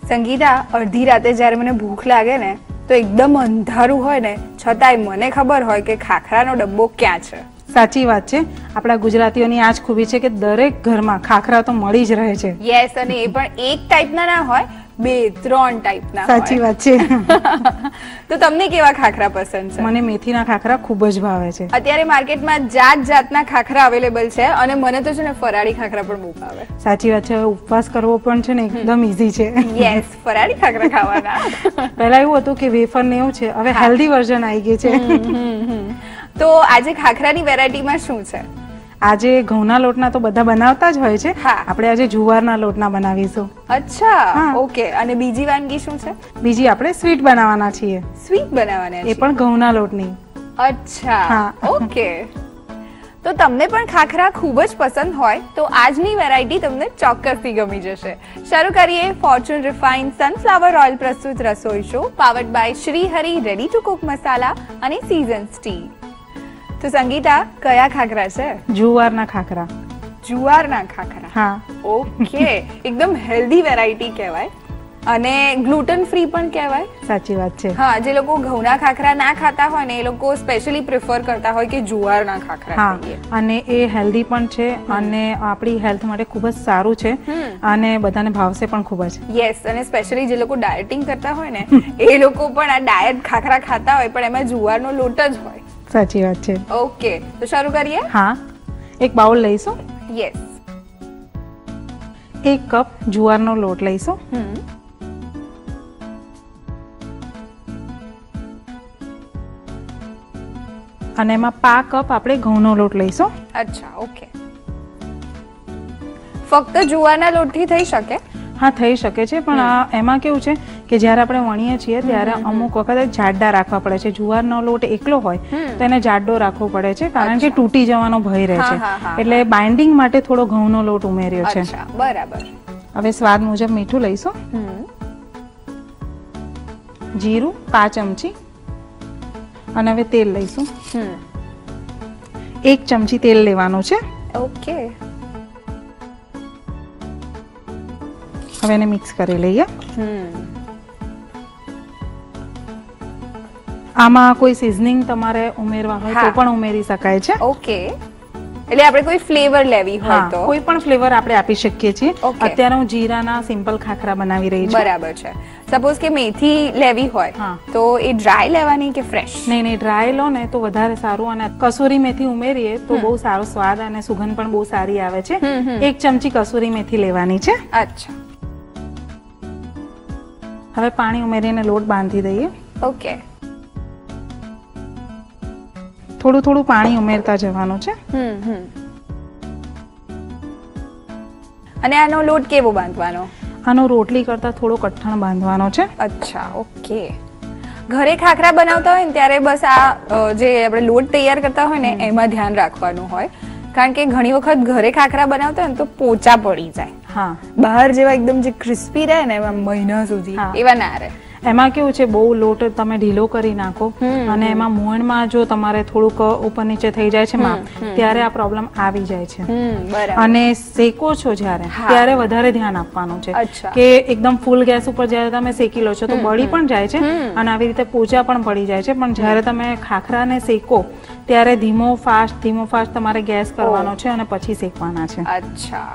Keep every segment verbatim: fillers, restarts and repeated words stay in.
સંગીતા, અડધી રાતે જ્યારે મને ભૂખ લાગે ને તો એકદમ અંધારું હોય ને છતાંય મને ખબર હોય કે ખાખરાનો ડબ્બો ક્યાં છે. સાચી વાત છે. આપણા ગુજરાતીઓની આ જ ખૂબી છે કે દરેક ઘરમાં ખાખરા તો મળી જ રહે છે. યસ, અને એ પણ એક ટાઈપના ના હોય, બે ત્રણ ટાઈપના. સાચી વાત છે. તો તમને કેવા ખાખરા પસંદ છે? મને મેથીના ખાખરા ખૂબ જ ભાવે છે. અત્યારે માર્કેટમાં જાત જાતના ખાખરા અવેલેબલ છે અને મને તો છે ને ફરાળી ખાખરા પણ બહુ ભાવે. સાચી વાત છે. હવે ઉપવાસ કરવો પણ છે ને એકદમ ઈઝી છે. યસ, ફરાળી ખાખરા ખાવાના. પહેલા એવું હતું કે વેફર ને એવું છે, હવે હેલ્ધી વર્ઝન આવી ગઈ છે. તો આજે ખાખરાની વેરાયટીમાં શું છે? આજે ઘઉંના લોટના તો બધા બનાવતા જ હોય છે. આપણે આજે જુવારના લોટના બનાવીશું. અચ્છા, ઓકે. અને બીજી વાનગી શું છે? બીજી આપણે સ્વીટ બનાવવાના છીએ. સ્વીટ બનાવવાના છે? એ પણ ઘઉંના લોટની. અચ્છા, ઓકે. તો તમને પણ ખાખરા ખૂબ જ પસંદ હોય તો આજની વેરાયટી તમને ચોક્કસથી ગમી જશે. શરૂ કરીએ ફોર્ચ્યુન રિફાઇન્ડ સનફ્લાવર ઓઇલ પ્રસ્તુત રસોઈ show powered by Shri Hari ready to cook masala અને સીઝન્સ ટી. તો સંગીતા, કયા ખાખરા છે? જુવારના ખાખરા. જુવારના ખાખરા. હા, ઓકે. એકદમ હેલ્ધી વેરાયટી કહેવાય અને ગ્લુટન ફ્રી પણ કહેવાય. સાચી વાત છે. હા, જે લોકો ઘઉંના ખાખરા ના ખાતા હોય ને એ લોકો સ્પેશિયલી પ્રિફર કરતા હોય કે જુવારના ખાખરા ખાઈએ. અને એ હેલ્ધી પણ છે અને આપણી હેલ્થ માટે ખૂબ જ સારું છે અને બધાને ભાવશે પણ ખૂબ જ. યસ, અને સ્પેશિયલી જે લોકો ડાયટિંગ કરતા હોય ને એ લોકો પણ આ ડાયટ ખાખરા ખાતા હોય પણ એમાં જુવારનો લોટ જ હોય. સાચી વાત છે. ઓકે, તો શરૂ કરીએ. હા, એક બાઉલ લઈશું. યસ. એક કપ જુવારનો લોટ લઈશું. અને એમાં પા કપ આપણે ઘઉંનો લોટ લઈશું. અચ્છા, ઓકે. ફક્ત જુવારના લોટથી થઈ શકે? હા, થઈ શકે છે, પણ એમાં કેવું છે કે જ્યારે આપણે વણીએ છીએ ત્યારે અમુક વખત જાડા રાખવા પડે છે. જુવારનો લોટ એકલો હોય તો એને જાડો રાખવો પડે છે કારણ કે તૂટી જવાનો ભય રહે છે. એટલે બાઇન્ડિંગ માટે થોડો ઘઉંનો લોટ ઉમેર્યો છે. બરાબર. હવે સ્વાદ મુજબ મીઠું લઈશું. જીરું પાંચ ચમચી. અને હવે તેલ લઈશું. એક ચમચી તેલ લેવાનું છે. ઓકે. હવે એને મિક્સ કરી લઈએ. આમાં કોઈ સિઝનિંગ તમારે ઉમેરવા હોય તો પણ ઉમેરી શકાય છે. ઓકે. એટલે આપણે કોઈ ફ્લેવર લેવી હોય તો કોઈ પણ ફ્લેવર આપણે આપી શકીએ છીએ. અત્યારે હું જીરાના સિમ્પલ ખાખરા બનાવી રહી છું. બરાબર છે. સપોઝ કે મેથી લેવી હોય તો એ ડ્રાય લેવાની કે ફ્રેશ? નહીં નહીં, ડ્રાય લો ને તો વધારે સારું. અને કસૂરી મેથી ઉમેરીએ તો બહુ સારો સ્વાદ અને સુગંધ પણ બહુ સારી આવે છે. એક ચમચી કસૂરી મેથી લેવાની છે. અચ્છા. હવે પાણી ઉમેરીને લોટ બાંધી દઈએ. ઓકે. થોડું થોડું પાણી ઉમેરતા જવાનું છે. અને આનો લોટ કેવો બાંધવાનો? આનો રોટલી કરતા થોડો કઠણ બાંધવાનો છે. અચ્છા, ઓકે. ઘરે ખાખરા બનાવતા હોય ને ત્યારે બસ આ જે આપણે લોટ તૈયાર કરતા હોય ને એમાં ધ્યાન રાખવાનું હોય કારણ કે ઘણી વખત ઘરે ખાખરા બનાવતા હોય ને તો પોચા પડી જાય. હા, બહાર જેવા એકદમ જે ક્રિસ્પી રહે ને એમાં મહિના સુધી એવા ના રહે. એમાં કેવું છે બહુ લોટ તમે ઢીલો કરી નાખો અને એમાં મોણમાં જો તમારે થોડુંક ઉપર નીચે થઈ જાય છે માપ ત્યારે આ પ્રોબ્લેમ આવી જાય છે. અને શેકો છો જ્યારે ત્યારે વધારે ધ્યાન આપવાનું છે કે એકદમ ફૂલ ગેસ ઉપર જ્યારે તમે શેકી લો છો તો બળી પણ જાય છે અને આવી રીતે પોચા પણ પડી જાય છે. પણ જ્યારે તમે ખાખરાને શેકો ત્યારે ધીમો ફાસ્ટ ધીમો ફાસ્ટ તમારે ગેસ કરવાનો છે અને પછી શેકવાના છે. અચ્છા.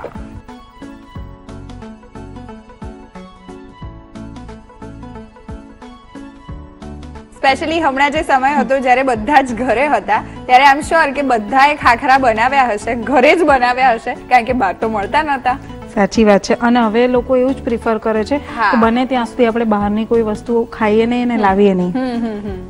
સ્પેશિયલી હમણાં જે સમય હતો જ્યારે બધા જ ઘરે હતા ત્યારે આઈ એમ શ્યોર કે બધાએ ખાખરા બનાવ્યા હશે, ઘરે જ બનાવ્યા હશે કારણ કે બહાર તો મળતા નહોતા. સાચી વાત છે. અને હવે લોકો એવું જ પ્રિફર કરે છે કે બને ત્યાં સુધી આપણે બહારની કોઈ વસ્તુ ખાઈએ નહીં અને લાવીએ નહીં.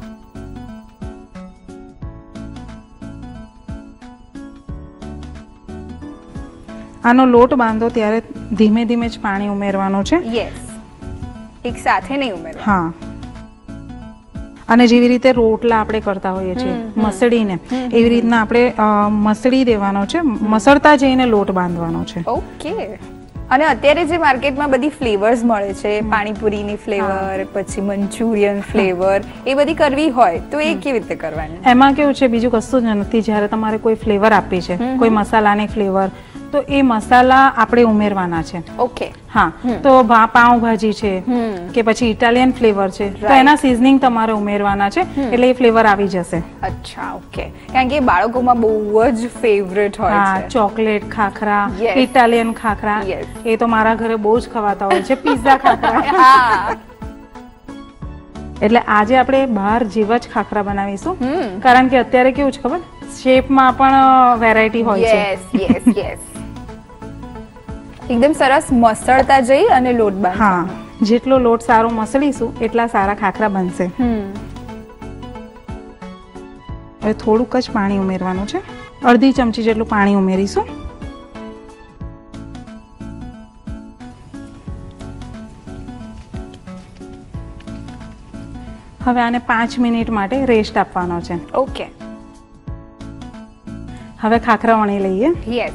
આનો લોટ બાંધો ત્યારે ધીમે ધીમે જ પાણી ઉમેરવાનું છે. યસ, એક સાથે નહીં ઉમેરવાનું. હા. અને જેવી રીતે રોટલા આપણે કરતા હોઈએ છીએ મસળીને એવી રીતના આપણે મસળી દેવાનો છે. મસળતા જઈને લોટ બાંધવાનો છે. ઓકે. અને અત્યારે જે માર્કેટમાં બધી ફ્લેવર્સ મળે છે, પાણીપુરીની ફ્લેવર, પછી મંચુરિયન ફ્લેવર, એ બધી કરવી હોય તો એ કેવી રીતે કરવાની? એમાં કેવું છે બીજું કશું જ નથી. જ્યારે તમારે કોઈ ફ્લેવર આપી છે, કોઈ મસાલાની ફ્લેવર તો એ મસાલા આપણે ઉમેરવાના છે. ઓકે. હા, તો પાઉંભાજી છે કે પછી ઇટાલિયન ફ્લેવર છે તો એના સિઝનિંગ તમારે ઉમેરવાના છે એટલે એ ફ્લેવર આવી જશે. અચ્છા, ઓકે. કારણ કે બાળકોમાં બહુ જ ફેવરેટ હોય છે. હા, ચોકલેટ ખાખરા, ઇટાલિયન ખાખરા, એ તો મારા ઘરે બહુ જ ખવાતા હોય છે. પિઝા ખાખરા. હા. એટલે આજે આપણે બહાર જેવા જ ખાખરા બનાવીશું, કારણ કે અત્યારે કેવું છે ખબર, શેપમાં પણ વેરાયટી હોય છે. Yes yes yes. એકદમ સરસ મસળતા જઈ અને લોટ બાંધ. હા, જેટલો લોટ સારો મસળીશું એટલા સારા ખાખરા બનશે. હવે થોડુંક જ પાણી ઉમેરવાનું છે, અડધી ચમચી જેટલું પાણી ઉમેરીશું. હવે આને પાંચ મિનિટ માટે રેસ્ટ આપવાનો છે. ઓકે. હવે ખાખરા વણી લઈએ. યસ.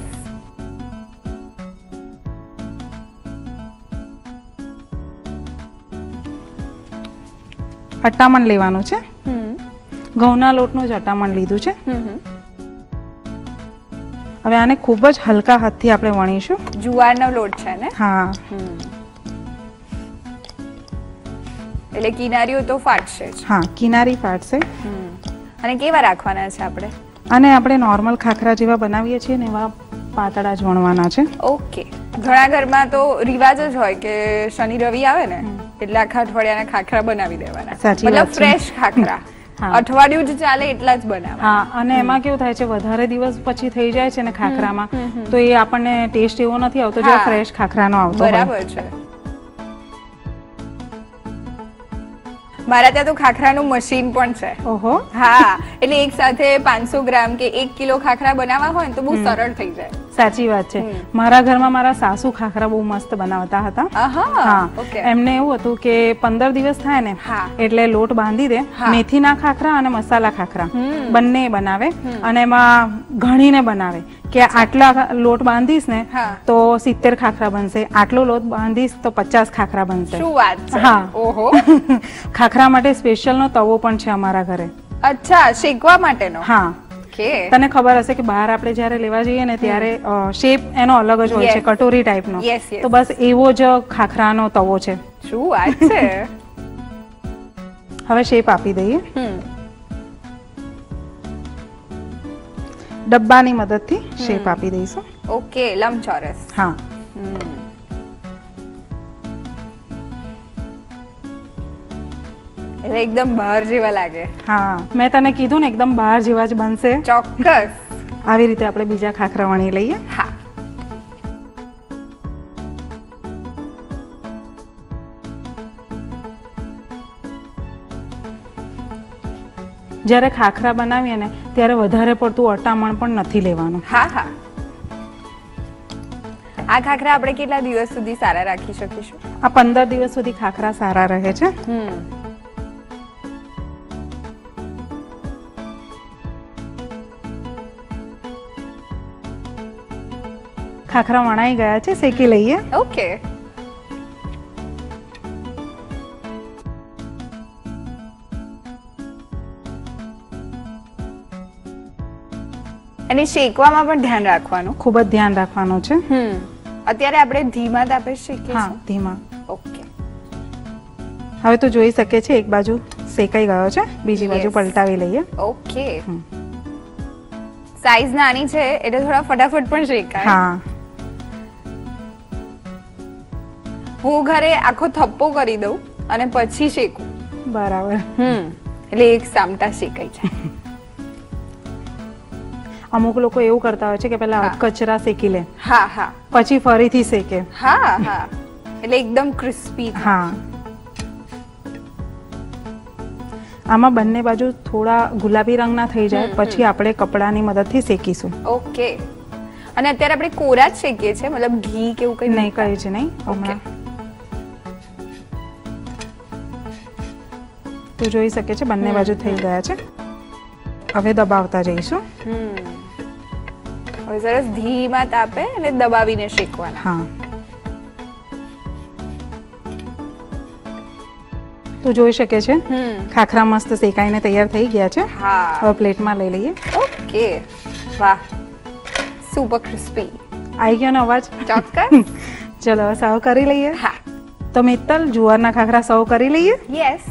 અટામણ લેવાનું છે. ઘઉંના લોટનું જ અટામણ લીધું છે. હવે આને ખૂબ જ હલકા હાથથી આપણે વણીશું. જુવારનો લોટ છે ને? હા. એટલે કિનારીઓ તો ફાટશે જ. હા, કિનારી ફાટશે. અને કેવા રાખવાના છે આપણે? અને આપણે નોર્મલ ખાખરા જેવા બનાવીએ છીએ ને એવા પાતળા જ વણવાના છે. ઓકે. ઘણા ઘરમાં તો રિવાજ જ હોય કે શનિ રવિ આવે ને એટલે આખા અઠવાડિયાના ખાખરા બનાવી દેવાના. મતલબ ફ્રેશ ખાખરા. અઠવાડિયું જ ચાલે એટલા જ બનાવવા. હા, અને એમાં કેવું થાય છે વધારે દિવસ પછી થઈ જાય છે ને ખાખરામાં તો એ આપણને ટેસ્ટ એવો નથી આવતો જે ફ્રેશ ખાખરાનો આવતો. બરાબર છે. મારા ત્યાં તો ખાખરાનું મશીન પણ છે. ઓહો. હા, એટલે એક સાથે પાંચસો ગ્રામ કે એક કિલો ખાખરા બનાવવા હોય ને તો બહુ સરળ થઈ જાય. સાચી વાત છે. મારા ઘરમાં મારા સાસુ ખાખરા બહુ મસ્ત બનાવતા હતા. હા, એમને એવું હતું કે પંદર દિવસ થાય ને એટલે લોટ બાંધી દે, મેથીના ખાખરા અને મસાલા ખાખરા બંને બનાવે અને એમાં ઘણીને બનાવે કે આટલા લોટ બાંધીશ ને તો સિત્તેર ખાખરા બનશે, આટલો લોટ બાંધીશ તો પચાસ ખાખરા બનશે. શું વાત છે? હા. ઓહો. ખાખરા માટે સ્પેશિયલ નો તવો પણ છે અમારા ઘરે. અચ્છા, શેકવા માટેનો? હા. તને ખબર હશે કે બહાર આપણે જયારે લેવા જઈએ ને ત્યારે શેપ એનો અલગ જ હોય છે, કટોરી ટાઈપનો. તો બસ એવો જ ખાખરાનો તવો છે. શું વાત છે? હવે શેપ આપી દઈએ ડબ્બાની મદદથી. શેપ આપી દઈશું. ઓકે, લંબચોરસ. હા. એટલે એકદમ બહાર જેવા લાગે. હા, મેં તને કીધું ને એકદમ બહાર જેવા જ બનશે. ચોક્કસ. આવી રીતે આપણે બીજા ખાખરા વણી લઈએ. હા. જ્યારે ખાખરા બનાવીએ ને ત્યારે વધારે પડતું અટામણ પણ નથી લેવાનું. હા હા. આ ખાખરા આપણે કેટલા દિવસ સુધી સારા રાખી શકીશું? આ પંદર દિવસ સુધી ખાખરા સારા રહે છે. ખાખરા વણાઈ ગયા છે, શેકી લઈએ. ઓકે. અને શેકવામાં પણ ધ્યાન રાખવાનું. ખૂબ જ ધ્યાન રાખવાનું છે. અત્યારે આપણે ધીમા તાપે શેકીએ. હા, ધીમા. ઓકે. હવે તો જોઈ શકે છે એક બાજુ શેકાઈ ગયો છે, બીજી બાજુ પલટાવી લઈએ. ઓકે. સાઈઝ નાની છે એટલે થોડા ફટાફટ પણ શેકાય. હા. હું ઘરે આખો થપ્પો કરી દઉં અને પછી શેકું. બરાબર. હમ એટલે એક સામટા શેકાઈ જાય. અમુક લોકો એવું કરતા હોય છે કે પેલા કચરા શેકી લે. હા હા. પછી ફરીથી શેકે. હા હા. એટલે એકદમ ક્રિસ્પી. હા. આમાં બંને બાજુ થોડા ગુલાબી રંગના થઈ જાય પછી આપણે કપડાની મદદથી શેકીશું. ઓકે. અને અત્યારે આપણે કોરા જ શેકીએ છીએ, મતલબ ઘી કે એવું કંઈ નહીં? કઈ જ નહીં. ઓકે. તો જોઈ શકે છે બંને બાજુ થઈ ગયા છે. હવે દબાવતા જઈશું. હવે સરસ ધીમા તાપે અને દબાવીને શેકવાના. હા. તો જોઈ શકે છે ખાખરા મસ્ત શેકાઈને તૈયાર થઈ ગયા છે. હા. હવે પ્લેટમાં લઈ લઈએ. ઓકે. વાહ, સુપર ક્રિસ્પી. આવી ગયો ને અવાજ? ચોક્કસ. ચલો સર્વ કરી લઈએ. હા. તો મિત્તલ જુવારના ખાખરા સર્વ કરી લઈએ. યસ.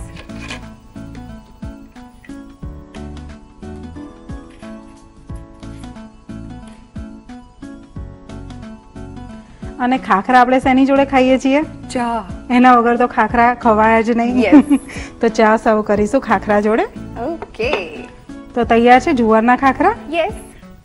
અને ખાખરા આપણે શેની જોડે ખાઈએ છીએ? ચા. એના વગર તો ખાખરા ખવાય જ નહીં. તો ચા સર્વ કરીશું ખાખરા જોડે. ઓકે. તો તૈયાર છે જુવારના ખાખરા? યસ.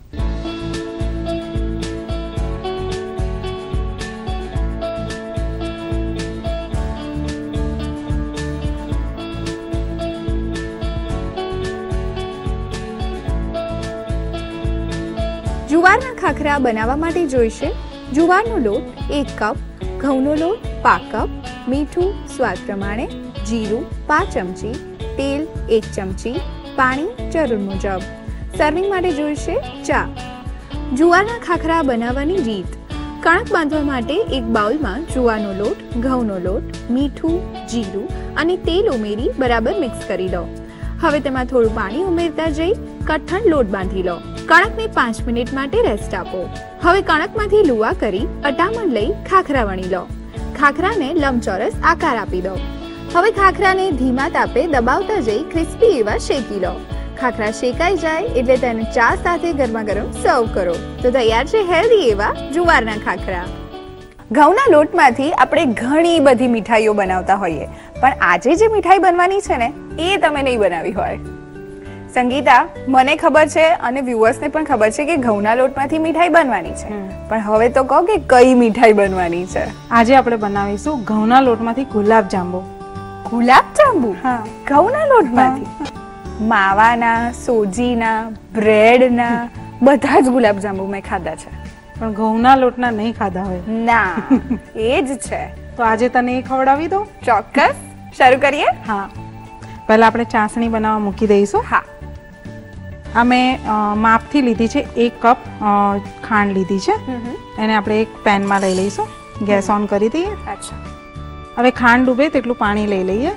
જુવારના ખાખરા બનાવવા માટે જોઈશે જુવારનો લોટ એક કપ, ઘઉંનો લોટ પાંચ કપ, મીઠું સ્વાદ પ્રમાણે, જીરું પાંચ ચમચી, તેલ એક ચમચી, પાણી જરૂર મુજબ. સર્વિંગ માટે જોઈશે ચા. જુવારના ખાખરા બનાવવાની રીત. કણક બાંધવા માટે એક બાઉલમાં જુવારનો લોટ, ઘઉંનો લોટ, મીઠું, જીરું અને તેલ ઉમેરી બરાબર મિક્સ કરી લો. હવે તેમાં થોડું પાણી ઉમેરતા જઈ કઠણ લોટ બાંધી લો. કણકને પાંચ મિનિટ માટે રેસ્ટ આપો. હવે કણકમાંથી લુવા કરી અટામણ લઈ ખાખરા વણી લો. ખાખરાને લંબચોરસ આકાર આપી દો. હવે ખાખરાને ધીમા તાપે દબાવતા જઈ ક્રિસ્પી એવા શેકી લો. ખાખરા શેકાઈ જાય એટલે તેને ચા સાથે ગરમા ગરમ સર્વ કરો. તો તૈયાર છે હેલ્ધી એવા જુવારના ખાખરા. ઘઉંના લોટમાંથી આપણે ઘણી બધી મીઠાઈઓ બનાવતા હોઈએ, પણ આજે જે મીઠાઈ બનવાની છે ને એ તમે નહીં બનાવી હોય. સંગીતા, મને ખબર છે અને વ્યુઅર્સને પણ ખબર છે કે ઘઉંના લોટમાંથી મીઠાઈ બનવાની છે, પણ હવે તો કહો કે કઈ મીઠાઈ બનવાની છે? આજે આપણે બનાવીશું ઘઉંના લોટમાંથી ગુલાબ જાંબુ. ગુલાબ જાંબુ? હા. ઘઉંના લોટમાંથી? માવાના, સોજીના, બ્રેડના બધા જ ગુલાબ જાંબુ મેં ખાધા છે, પણ ઘઉંના લોટના નહીં ખાધા હોય. ના, એ જ છે. તો આજે તને એ ખવડાવી દઉં? ચોક્કસ. શરૂ કરીએ? હા. પહેલા આપણે ચાસણી બનાવવા મૂકી દઈશું. હા. આ મેં માપથી લીધી છે, એક કપ ખાંડ લીધી છે. એને આપણે એક પેનમાં લઈ લઈશું. ગેસ ઓન કરી દઈએ. અચ્છા. હવે ખાંડ ડૂબે તેટલું પાણી લઈ લઈએ.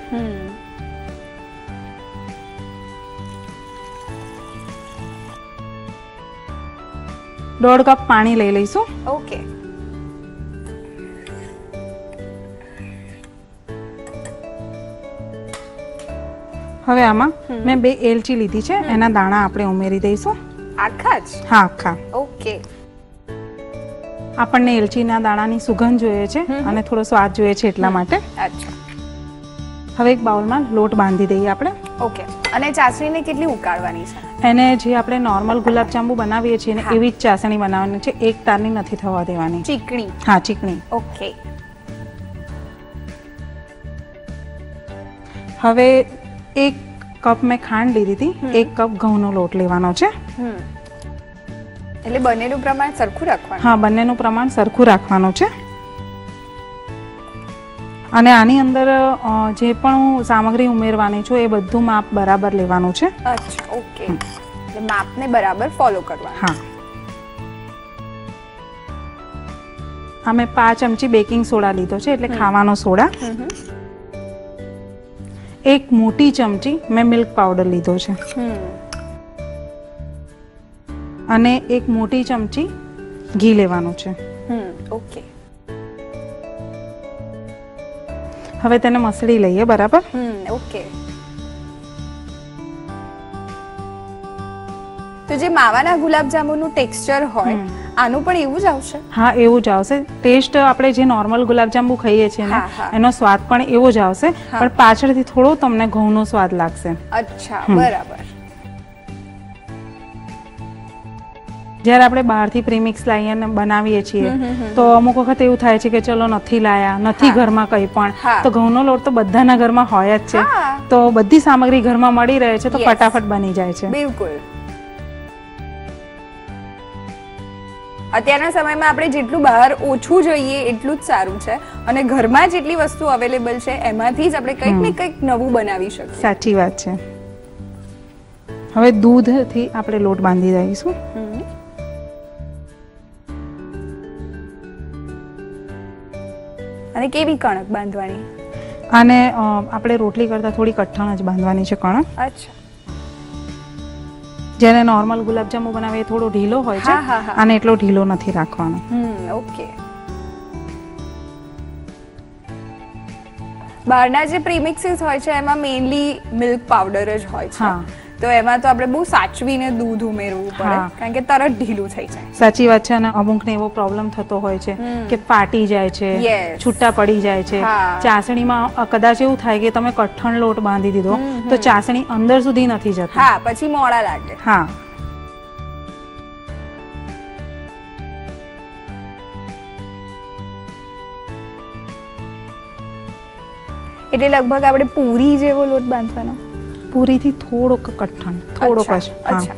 દોઢ કપ પાણી લઈ લઈશું. ઓકે. હવે આમાં મેં બે એલચી લીધી છે, એના દાણા આપણે ઉમેરી દઈશું. આખા જ? હા, આખા. ઓકે. આપણને એલચીના દાણાની સુગંધ જોઈએ છે અને થોડો સ્વાદ જોઈએ છે એટલા માટે. અચ્છા. હવે એક બાઉલમાં લોટ બાંધી દઈએ આપણે. ઓકે. અને ચાસણીને કેટલી ઉકાળવાની છે? એને જે આપણે નોર્મલ ગુલાબજાંબુ બનાવીએ છીએ ને એવી જ ચાસણી બનાવવાની છે, એક તારની નથી થવા દેવાની. ચીકણી? હા, ચીકણી. ઓકે. હવે એક કપ મેં ખાંડ લીધી હતી, એક કપ ઘઉંનો લોટ લેવાનો છે. એટલે બંનેનું પ્રમાણ સરખું રાખવાનું? હા, બંનેનું પ્રમાણ સરખું રાખવાનું છે. અને આની અંદર જે પણ સામગ્રી ઉમેરવાની છું એ બધું માપ બરાબર લેવાનું છે. અચ્છા, ઓકે. એટલે માપને બરાબર ફોલો કરવાનું. હા. આ મેં પાંચ ચમચી બેકિંગ સોડા લીધો છે, એટલે ખાવાનો સોડા. એક મોટી ચમચી મેં મિલ્ક પાવડર લીધો છે અને એક મોટી ચમચી ઘી લેવાનું છે. ઓકે. હવે તેને મસળી લઈએ બરાબર. ઓકે. તો જે માવાના ગુલાબજાંબુનું ટેક્સચર હોય આનું પણ એવું જ આવશે? હા, એવું જ આવશે. ટેસ્ટ આપણે જે નોર્મલ ગુલાબજાંબુ ખાઈએ છીએ ને એનો સ્વાદ પણ એવો જ આવશે, પણ પાછળથી થોડો તમને ઘઉંનો સ્વાદ લાગશે. અચ્છા, બરાબર. જ્યારે આપણે બહારથી પ્રીમિક્સ લાવીને બનાવીએ છીએ તો અમુક વખત એવું થાય છે કે ચલો નથી લાયા, નથી ઘરમાં કંઈ પણ, તો ઘઉંનો લોટ તો બધાના ઘરમાં હોય જ છે, તો બધી સામગ્રી ઘરમાં મળી રહે છે તો ફટાફટ બની જાય છે. બિલકુલ. અત્યારના સમયમાં આપણે જેટલું બહાર ઓછું જોઈએ એટલું જ સારું છે, અને ઘરમાં જેટલી વસ્તુ અવેલેબલ છે એમાંથી જ આપણે કંઈક ને કંઈક નવું બનાવી શકીએ. સાચી વાત છે. હવે દૂધથી આપણે લોટ બાંધી દઈશું. અને કેવી કણક બાંધવાની? અને આપણે રોટલી કરતા થોડી કઠણ જ બાંધવાની છે કણક. અચ્છા. જેને નોર્મલ ગુલાબજાંબુ બનાવે એ થોડો ઢીલો હોય છે, અને એટલો ઢીલો નથી રાખવાનો. ઓકે. બહારના જે પ્રીમિક્સીસ હોય છે એમાં મેઇનલી મિલ્ક પાવડર જ હોય છે, તો એમાં તો આપણે બહુ સાચવીને દૂધ ઉમેરવું પડે, કારણ કે તરત ઢીલું થઈ જાય. સાચી વાત છે. અને અમુકને એવો પ્રોબ્લેમ થતો હોય છે કે ફાટી જાય છે, છૂટા પડી જાય છે. ચાસણીમાં કદાચ એવું થાય કે તમે કઠણ લોટ બાંધી દીધો તો ચાસણી અંદર સુધી નથી જતી, હા, પછી મોડા લાગે. હા, એટલે લગભગ આપણે પૂરી જેવો લોટ બાંધવાનો. પૂરીથી થોડોક કઠણ, થોડોક જ. અચ્છા.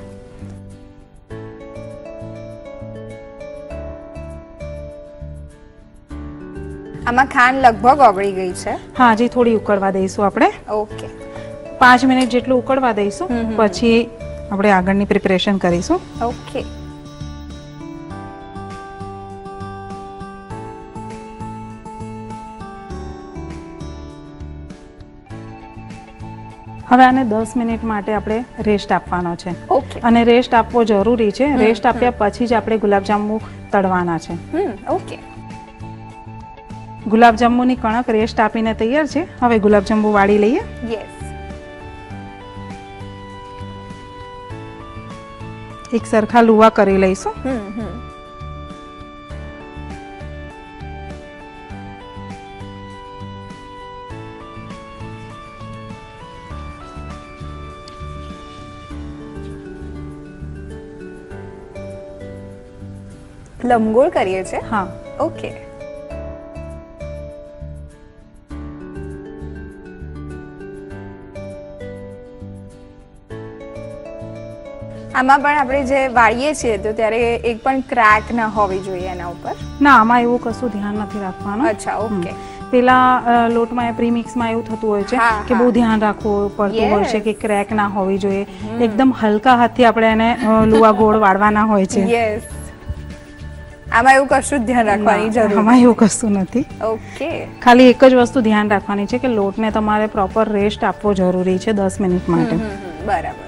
આમાં ખાંડ લગભગ ઓગળી ગઈ છે. હા, હજી થોડી ઉકળવા દઈશું આપણે. ઓકે. પાંચ મિનિટ જેટલું ઉકળવા દઈશું, પછી આપણે આગળની પ્રિપરેશન કરીશું. ઓકે. હવે આને દસ મિનિટ માટે આપણે રેસ્ટ આપવાનો છે, અને રેસ્ટ આપવો જરૂરી છે. રેસ્ટ આપ્યા પછી જ આપણે ગુલાબજાંબુ તળવાના છે. ઓકે. ગુલાબજાંબુની કણક રેસ્ટ આપીને તૈયાર છે. હવે ગુલાબજાંબુ વાળી લઈએ. યસ. એક સરખા લુવા કરી લઈશું. લંબગોળ કરીએ છે. હા. ઓકે. આમાં પણ આપણે જે વાળીએ છીએ તો ત્યારે એક પણ ક્રેક ના હોવી જોઈએ એના ઉપર. ના, આમાં એવું કશું ધ્યાન નથી રાખવાનું. અચ્છા, ઓકે. પેલા લોટમાં પ્રીમિક્સમાં એવું થતું હોય છે કે બહુ ધ્યાન રાખવું પડતું હોય છે કે ક્રેક ના હોવી જોઈએ. એકદમ હલકા હાથથી આપણે એને લુવા ગોળ વાળવાના હોય છે. યસ. આમાં એવું કશું ધ્યાન રાખવાની જરૂર. આમાં એવું કશું નથી. ઓકે. ખાલી એક જ વસ્તુ ધ્યાન રાખવાની છે કે લોટને તમારે પ્રોપર રેસ્ટ આપવો જરૂરી છે દસ મિનિટ માટે. બરાબર.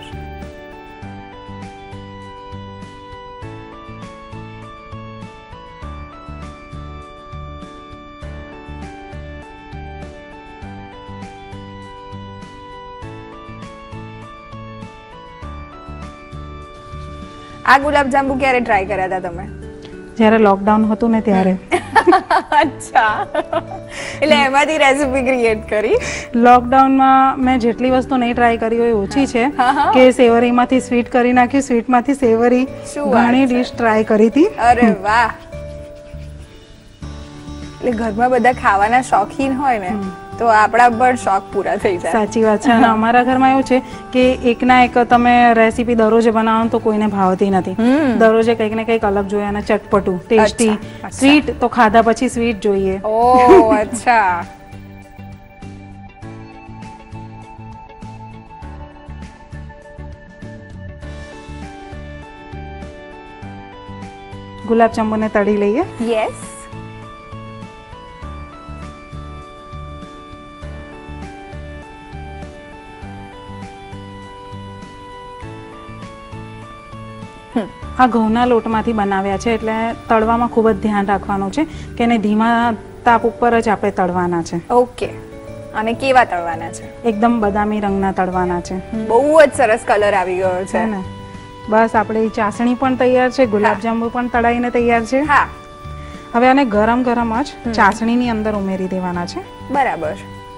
આ ગુલાબજાંબુ ક્યારે ટ્રાય કર્યા હતા તમે? જ્યારે લોકડાઉન હતું ને ત્યારે. અચ્છા, એટલે એમાંથી રેસિપી ક્રિએટ કરી. લોકડાઉનમાં મેં જેટલી વસ્તુ નહીં ટ્રાય કરી હોય ઓછી છે કે સેવરીમાંથી સ્વીટ કરી નાખી, સ્વીટમાંથી સેવરી, ઘણી ડીશ ટ્રાય કરી હતી. અરે વાહ. એટલે ઘરમાં બધા ખાવાના શોખીન હોય ને તો આપણા પણ શોખ પૂરા થઈ જાય. સાચી વાત છે. અને અમારા ઘરમાં એવું છે કે એકના એક તમે રેસીપી દરરોજ બનાવો તો કોઈને ભાવતી નથી. દરરોજે કંઈક ને કંઈક અલગ જોઈએ, અને ચટપટું, ટેસ્ટી. સ્વીટ તો ખાધા પછી સ્વીટ જોઈએ. ઓહ, અચ્છા. ગુલાબજાંબુને તળી લઈએ. યસ. આ ઘઉંના લોટમાંથી બનાવ્યા છે એટલે તળવામાં ખૂબ જ ધ્યાન રાખવાનું છે કે એને ધીમા તાપ ઉપર જ આપણે તળવાના છે. ઓકે. અને કેવા તળવાના છે? એકદમ બદામી રંગના તળવાના છે. બહુ જ સરસ કલર આવી ગયો છે ને. બસ આપણી ચાસણી પણ તૈયાર છે, ગુલાબજાંબુ પણ તળાઈને તૈયાર છે. હા. હવે આને ગરમ ગરમ જ ચાસણીની અંદર ઉમેરી દેવાના છે. બરાબર.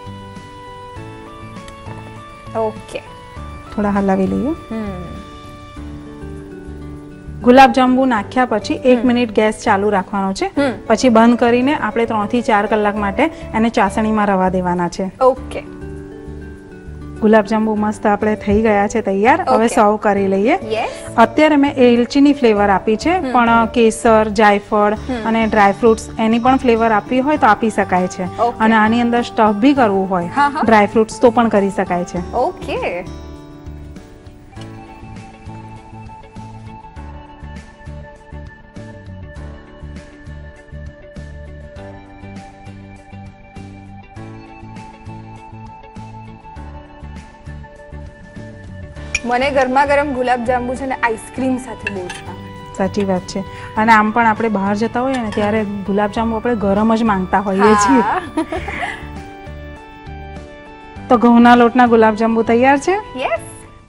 ઓકે. થોડા હલાવી લઈએ. ગુલાબજાંબુ નાખ્યા પછી એક મિનિટ ગેસ ચાલુ રાખવાનો છે, પછી બંધ કરીને આપણે ત્રણ થી ચાર કલાક માટે એને ચાસણીમાં રવા દેવાના છે. ઓકે. ગુલાબજાંબુ મસ્ત આપણે થઈ ગયા છે તૈયાર. હવે સર્વ કરી લઈએ. અત્યારે મેં એલચીની ફ્લેવર આપી છે, પણ કેસર, જાયફળ અને ડ્રાય ફ્રૂટ્સ એની પણ ફ્લેવર આપવી હોય તો આપી શકાય છે. અને આની અંદર સ્ટફ બી કરવું હોય ડ્રાય ફ્રૂટ્સ તો પણ કરી શકાય છે. ઓકે. મને ગરમા ગરમ ગુલાબજાંબુ છે ને આઈસ્ક્રીમ સાથે બહુ જ ભાવે. સાચી વાત છે. અને આમ પણ આપણે બહાર જતા હોઈએ ને ત્યારે ગુલાબજાંબુ આપણે ગરમ જ માંગતા હોઈએ છીએ. તો ઘઉંના લોટના ગુલાબજાંબુ તૈયાર છે. યસ.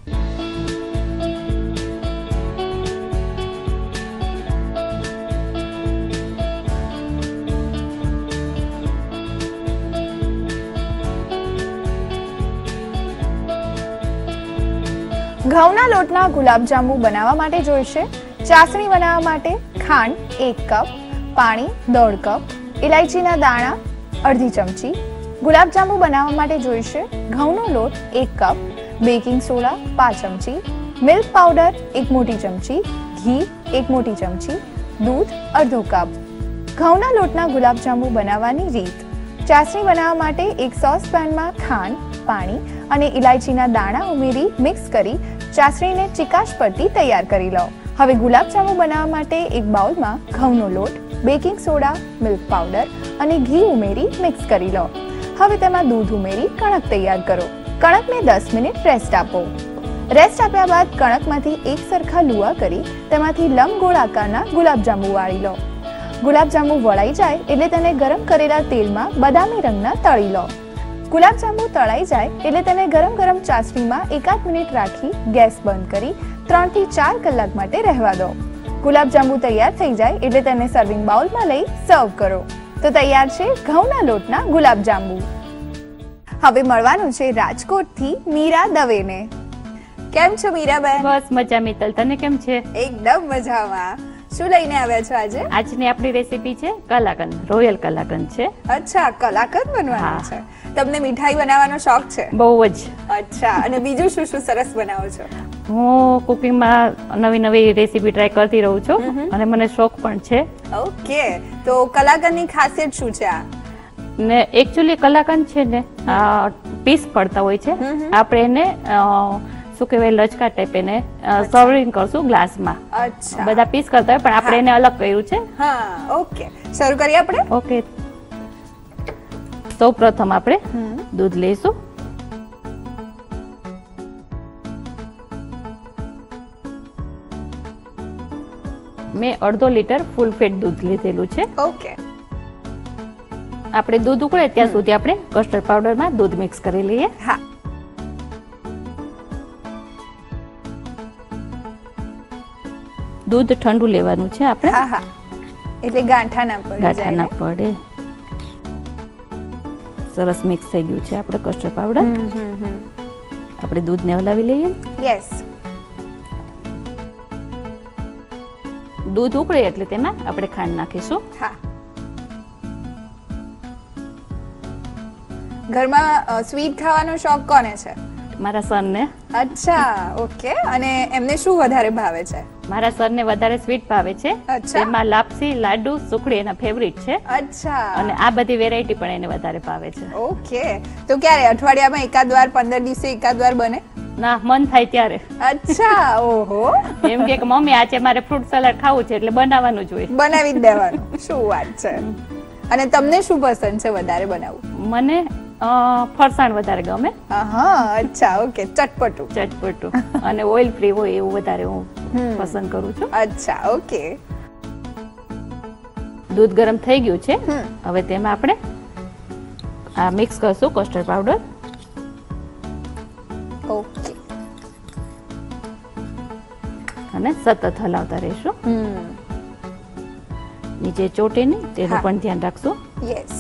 ઘઉંના લોટના ગુલાબજાંબુ બનાવવા માટે જોઈશે ચાસણી બનાવવા માટે ખાંડ એક કપ, પાણી દોઢ કપ, ઇલાયચીના દાણા અડધી ચમચી. ગુલાબજાંબુ બનાવવા માટે જોઈશે ઘઉંનો લોટ એક કપ, બેકિંગ સોડા પાંચ ચમચી, મિલ્ક પાવડર એક મોટી ચમચી, ઘી એક મોટી ચમચી, દૂધ અડધો કપ. ઘઉંના લોટના ગુલાબજાંબુ બનાવવાની રીત. ચાસણી બનાવવા માટે એક સોસપેનમાં ખાંડ, પાણી અને ઇલાયચીના દાણા ઉમેરી મિક્સ કરી ચાસણીને ચીકાશ પડતી તૈયાર કરી લો. હવે ગુલાબજાંબુ બનાવવા માટે એક બાઉલમાં ઘઉંનો લોટ, બેકિંગ સોડા, મિલ્ક પાવડર અને ઘી ઉમેરી મિક્સ કરી લો. હવે તેમાં દૂધ ઉમેરી કણક તૈયાર કરો. કણકને દસ મિનિટ રેસ્ટ આપો. રેસ્ટ આપ્યા બાદ કણકમાંથી એક સરખા લુવા કરી તેમાંથી લંબગોળ આકારના ગુલાબજાંબુ વાળી લો. ગુલાબજાંબુ વળાઈ જાય એટલે તેને ગરમ કરેલા તેલમાં બદામી રંગના તળી લો. ગુલાબજાંબુ તળાઈ જાય એટલે તેને ગરમ ગરમ ચાસણીમાં એકાદ મિનિટ રાખી ગેસ બંધ કરી ત્રણ થી ચાર કલાક માટે રહેવા દો. ગુલાબજાંબુ તૈયાર થઈ જાય એટલે તેને સર્વિંગ બાઉલમાં લઈ સર્વ કરો. તો તૈયાર છે ઘઉંના લોટના ગુલાબજાંબુ. હવે મળવાનું છે રાજકોટથી મીરા દવેને. કેમ છો મીરાબેન? બસ મજા મિત્તલ, તને કેમ છે? એકદમ મજામાં. શું લઈને આવ્યા છો આજે? આજની આપણી રેસીપી છે કલાકંદ, રોયલ કલાકંદ છે. અચ્છા, કલાકંદ બનવાનું છે. તમને મીઠાઈ બનાવવાનો શોખ છે? બહુ જ. અચ્છા, અને બીજું શું શું સરસ બનાવો છો? હું કુકિંગમાં નવી નવી રેસીપી ટ્રાય કરતી રહું છું અને મને શોખ પણ છે. ઓકે, તો કલાકંદની ખાસિયત શું છે આ? ને એકચ્યુઅલી કલાકંદ છે ને પીસ પડતા હોય છે. આપણે એને શું કહેવાય લચકા ટાઈપ એને સર્વિંગ કરશું ગ્લાસમાં. અચ્છા, બધા પીસ કરતા હોય પણ આપણે એને અલગ કર્યું છે. હા, ઓકે. શરૂ કરીએ આપણે? ઓકે. સૌ પ્રથમ આપણે દૂધ લઈશું. મેં અડધો લીટર ફૂલ ફેટ દૂધ લીધેલું છે. ઓકે. આપણે દૂધ ઉકળે ત્યાં સુધી આપણે કસ્ટર્ડ પાવડરમાં દૂધ મિક્સ કરી લઈએ. હા. દૂધ ઠંડુ લેવાનું છે આપણે. હા હા, એટલે ગાંઠા ના પડે. ગાંઠા ના પડે. સરસ મિક્સ થઈ ગયું છે આપણે કસ્ટર્ડ પાવડર. આપણે દૂધને હલાવી લઈએ. યસ. દૂધ ઉકળે એટલે તેમાં આપણે ખાંડ નાખીશું. હા. ઘરમાં સ્વીટ ખાવાનો શોખ કોને છે? મારા સનને. અચ્છા, ઓકે. અને એમને શું વધારે ભાવે છે? મારા સરને વધારે સ્વીટ ભાવે છે. તેમાં લાપસી, લાડુ, સુખડી એના ફેવરિટ છે. અચ્છા. અને આ બધી વેરાયટી પણ એને વધારે ભાવે છે. ઓકે. તો ક્યારે અઠવાડિયામાં એકાદ વાર, પંદર દિવસે એકાદ વાર બને? ના, મન થાય ત્યારે. અચ્છા, ઓહો. એમ કે મમ્મી આજે મારે ફ્રૂટ સલાડ ખાવું છે એટલે બનાવવાનું જ હોય. બનાવી જ દેવાનું. શું વાત છે. અને તમને શું પસંદ છે વધારે બનાવવું? મને ફરસાણ વધારે ગમે. હા, અચ્છા, ઓકે. ચટપટું. ચટપટું અને ઓઇલ ફ્રી હોય એવું વધારે હું પસંદ કરું છું. અચ્છા, ઓકે. દૂધ ગરમ થઈ ગયું છે. હવે તેમાં આપણે આ મિક્સ કરશું કસ્ટર્ડ પાવડર. ઓકે. અને સતત હલાવતા રહીશું. નીચે ચોટે નહીં તેનું પણ ધ્યાન રાખશું. યસ.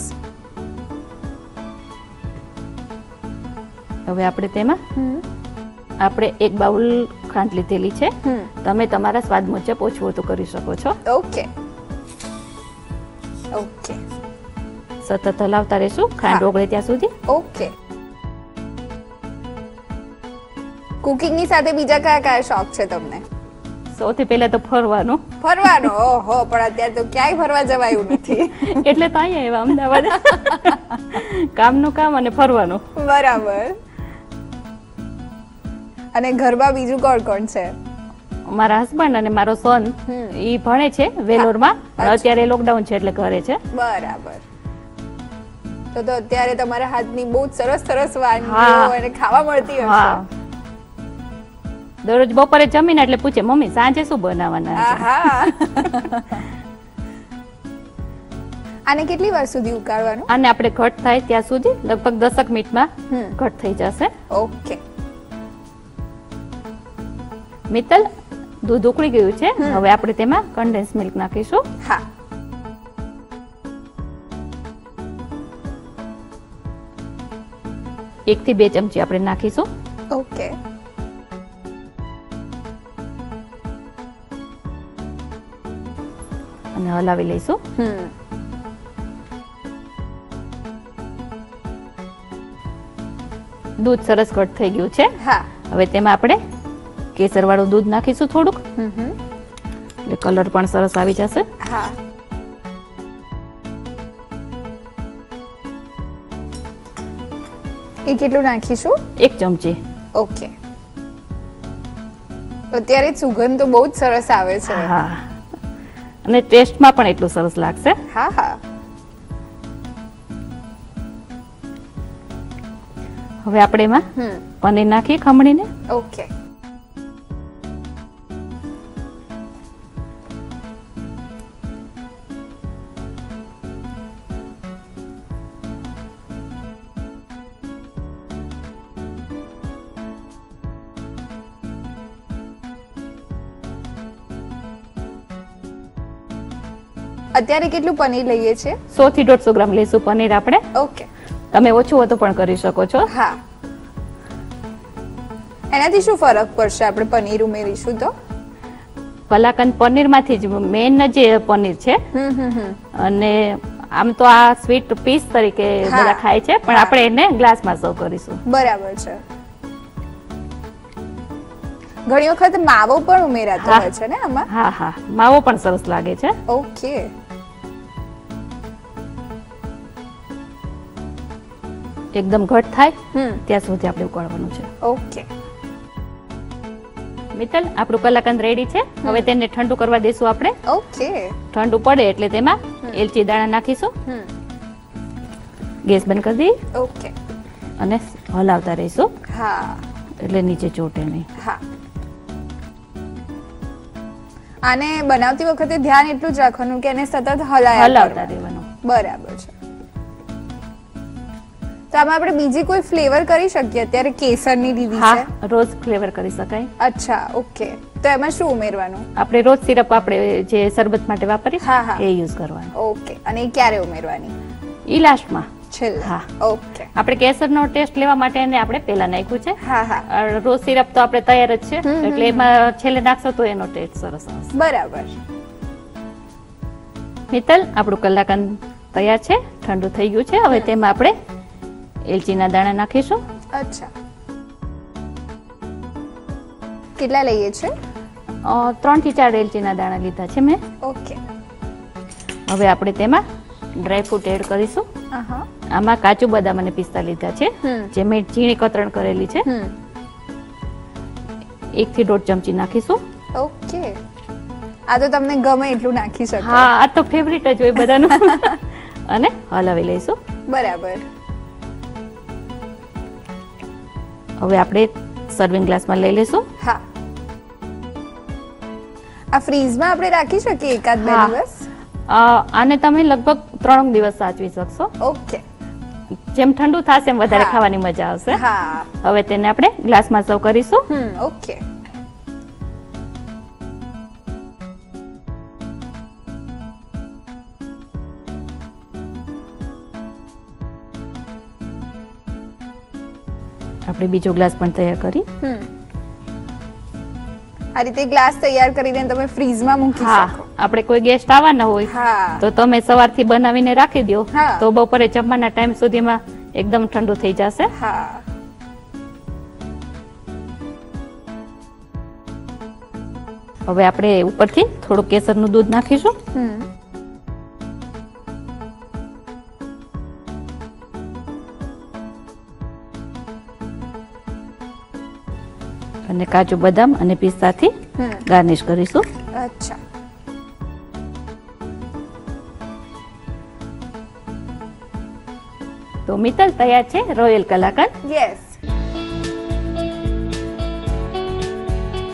હવે આપણે તેમાં આપણે એક બાઉલ ખાંડ લીધેલી છે. તમે તમારા સ્વાદ મુજબ ઓછું તો કરી શકો છો. ઓકે. ઓકે. સતત હલાવતા રહેશું ખાંડ ઓગળે ત્યાં સુધી. ઓકે. કુકિંગની સાથે બીજા કયા કયા શોખ છે તમને? સૌથી પહેલા તો ફરવાનું. ફરવાનું? ઓહો, પણ અત્યારે તો ક્યાંય ફરવા જવાયું નથી. એટલે તો અહીંયા એવા અમદાવાદ કામનું કામ અને ફરવાનું. બરાબર. અને ઘરમાં બીજું કોણ કોણ છે? મારા હસબન્ડ અને મારો સન. ઈ ભણે છે વેલોરમાં. અત્યારે લોકડાઉન છે એટલે ઘરે છે. બરાબર. તો તો અત્યારે તમારા હાથની બહુ સરસ સરસ વાનગીઓ અને ખાવા મળતી હશે. દરરોજ બપોરે જમીને એટલે પૂછે મમ્મી સાંજે શું બનાવવાના છે. આને કેટલી વાર સુધી ઉકાળવાનું? આને આપણે ઘટ થાય ત્યાં સુધી લગભગ દસક મિનિટમાં ઘટ થઈ જશે. ઓકે મિત્તલ, દૂધ ઉકળી ગયું છે. હવે આપણે તેમાં કન્ડેન્સ મિલ્ક નાખીશું. હા, એક થી બે ચમચી આપણે નાખીશું. ઓકે અને હલાવી લઈશું. હમ દૂધ સરસ ઘટ થઈ ગયું છે. હા, હવે તેમાં આપણે કેસર વાળું દૂધ નાખીશું થોડુંક, હમ હમ એટલે કલર પણ સરસ આવી જશે. હા, એ કેટલું નાખીશું? એક ચમચી. ઓકે, અત્યારે સુગંધ તો બહુ જ સરસ આવે છે. હા, અને ટેસ્ટમાં પણ એટલું સરસ લાગશે. હા હા, હવે આપણે એમાં હમ પનીર નાખીએ ખમણીને. ઓકે અત્યારે કેટલું પનીર લઈએ છીએ? સો થી દોઢસો ગ્રામ લઈશું પનીર આપણે. ઓકે, તમે ઓછું વધુ પણ કરી શકો છો. હા, એનાથી શું ફરક પડશે આપણે પનીર ઉમેરીશું તો? કલાકંદ પનીર માંથી જ મેઇન જે પનીર છે. હમ હમ હમ અને આમ તો આ સ્વીટ પીસ તરીકે બધા ખાય છે, પણ આપણે એને ગ્લાસમાં સર્વ કરીશું. બરાબર છે. ઘણી વખત માવો પણ ઉમેરાતો હોય છે ને આમાં? હા હા, માવો પણ સરસ લાગે છે. ઓકે, એકદમ ઘટ થાય હમ ત્યાં સુધી આપણે ઉકાળવાનું છે. ઓકે, મિત્તલ, આપણું કલાકંદ રેડી છે. હવે તેને ઠંડુ કરવા દેશું આપણે. ઓકે, ઠંડુ પડે એટલે તેમાં એલચી દાણા નાખીશું. હમ ગેસ બંધ કરી દઈએ ઓકે, અને હલાવતા રહીશું, હા એટલે નીચે ચોટે નહીં. હા. આને બનાવતી વખતે ધ્યાન એટલું જ રાખવાનું કે એને સતત હલાયા હલાવતા કરવાનું. રહેવાનું. બરાબર છે. તો આમાં આપણે બીજી કોઈ ફ્લેવર કરી શકીએ? અત્યારે કેસરની લીધી છે. હા, રોઝ ફ્લેવર કરી શકાય. અચ્છા, ઓકે. તો એમાં શું ઉમેરવાનું? આપણે રોઝ સિરપ આપણે જે શરબત માટે વાપરીએ હા, હા. એ યુઝ કરવાનું. ઓકે, અને એ ક્યારે ઉમેરવાની? ઈ લાસ્ટમાં. છેલ્લે. હા. ઓકે. આપણે કેસરનો ટેસ્ટ લેવા માટે એને આપણે પહેલા નાખ્યું છે. હા હા, રોઝ સિરપ તો આપણે તૈયાર જ છે, એટલે એમાં છેલ્લે નાખશો તો એનો ટેસ્ટ સરસ આવશે. બરાબર. મિત્તલ, આપણું કલાકંદ તૈયાર છે, ઠંડુ થઈ ગયું છે. હવે તેમાં આપણે એલચીના દાણા નાખીશું. અચ્છા, કેટલા લઈએ છે? અ, ત્રણ થી ચાર એલચીના દાણા લીધા છે મેં. ઓકે. હવે આપણે તેમાં ડ્રાયફ્રૂટ એડ કરીશું. આહા. આમાં કાજુ બદામ અને પિસ્તા લીધા છે, હમ. જે મેં ઝીણી કતરણ કરેલી છે. હમ એક થી દોઢ ચમચી નાખીશું. ઓકે. આ તો તમને ગમે એટલું નાખી શકો. હા, આ તો ફેવરિટ જ હોય બધાનું. અને હલાવી લઈશું. બરાબર. હવે આપણે સર્વિંગ ગ્લાસમાં લઈ લઈશું. હા. આ ફ્રીઝમાં આપણે રાખી શકીએ એકાદ બે હા. દિવસ? અ, આને તમે લગભગ ત્રણ દિવસ સાચવી શકશો. ઓકે. જેમ ઠંડુ થશે એમ વધારે હા. ખાવાની મજા આવશે. હા. હવે તેને આપણે ગ્લાસમાં સર્વ કરીશું. Hmm okay. આપણે બીજો ગ્લાસ પણ તૈયાર કરી. હમ આ રીતે ગ્લાસ તૈયાર કરીને તમે ફ્રીઝમાં મૂકી હા, શકો. આપણે કોઈ ગેસ્ટ આવવાના હોય હા. તો તમે સવારથી બનાવીને રાખી દો, હા. તો બપોરે જમવાના ટાઈમ સુધીમાં એકદમ ઠંડુ થઈ જશે. હા. હવે આપણે ઉપરથી થોડું કેસરનું દૂધ નાખીશું. હમ અને કાજુ બદામ અને પિસ્તાથી હમ ગાર્નિશ કરીશું. અચ્છા. તો મિત્તલ, તૈયાર છે royal kalakand. Yes.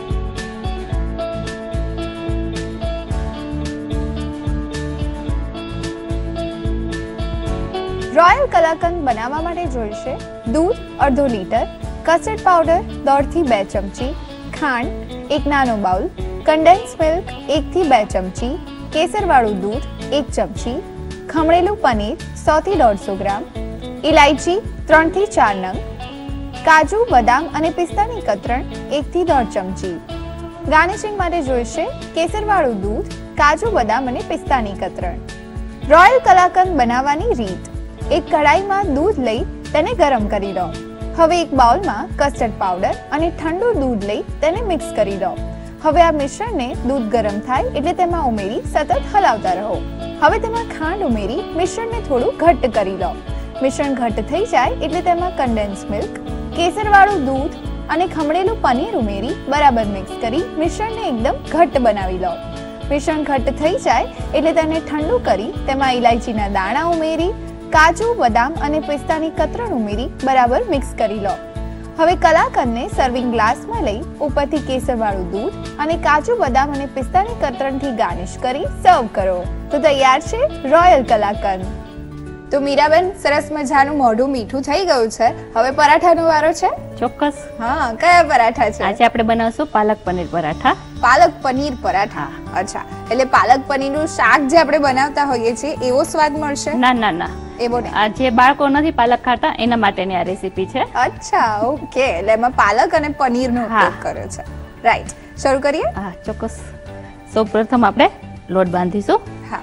Royal kalakand બનાવવા માટે જોઈશે દૂધ અડધો લીટર, કસ્ટર્ડ પાવડર દોઢ થી બે ચમચી, ખાંડ એક નાનો બાઉલ, કન્ડેન્સ મિલ્ક એક થી બે ચમચી, કેસરવાળું દૂધ એક ચમચી, ખમણેલું પનીર સો થી દોઢસો ગ્રામ, ઇલાયચી ત્રણ થી ચાર નંગ, કાજુ બદામ અને પિસ્તાની કતરણ એક થી દોઢ ચમચી. ગાર્નિશિંગ માટે જોઈશે કેસરવાળું દૂધ, કાજુ બદામ અને પિસ્તાની કતરણ. રોયલ કલાકંદ બનાવવાની રીત: એક કઢાઈમાં દૂધ લઈ તેને ગરમ કરી લો. હવે એક બાઉલમાં કસ્ટર્ડ પાવડર અને ઠંડુ દૂધ લઈ તેને મિક્સ કરી લો. હવે આ મિશ્રણને દૂધ ગરમ થાય એટલે તેમાં ઉમેરી સતત હલાવતા રહો. હવે તેમાં ખાંડ ઉમેરી મિશ્રણને થોડું ઘટ્ટ કરી લો. મિશ્રણ ઘટ્ટ થઈ જાય એટલે તેમાં કન્ડેન્સ મિલ્ક, કેસરવાળું દૂધ અને ખમણેલું પનીર ઉમેરી બરાબર મિક્સ કરી મિશ્રણને એકદમ ઘટ્ટ બનાવી લો. મિશ્રણ ઘટ્ટ થઈ જાય એટલે તેને ઠંડુ કરી તેમાં ઇલાયચીના દાણા ઉમેરી કાજુ બદામ અને પિસ્તાની કતરણ ઉમેરી બરાબર મિક્સ કરી લો. હવે કલાકંદને સર્વિંગ ગ્લાસમાં લઈ ઉપરથી કેસરવાળું દૂધ અને કાજુ બદામ અને પિસ્તાની કતરણથી ગાર્નિશ કરી સર્વ કરો. તો તૈયાર છે રોયલ કલાકંદ. તો મીરાબેન, સરસ મજાનું મોઢું મીઠું થઈ ગયું છે. હવે પરાઠાનો વારો છે. ચોક્કસ. હા, કયા પરાઠા છે? આજે આપણે બનાવશું પાલક પનીર પરાઠા. પાલક પનીર પરાઠા. અચ્છા, એટલે પાલક પનીરનું શાક જે આપણે બનાવતા હોઈએ છીએ એવો સ્વાદ મળશે? ના ના ના, એવો નહીં. આ જે બાળકો નથી પાલક ખાતા એના માટેની આ રેસીપી છે. અચ્છા, ઓકે. એટલે એમાં પાલક અને પનીરનો ઉપયોગ કર્યો છે. રાઈટ, શરૂ કરીએ? હા, ચોક્કસ. સૌપ્રથમ આપણે લોટ બાંધીશું. હા.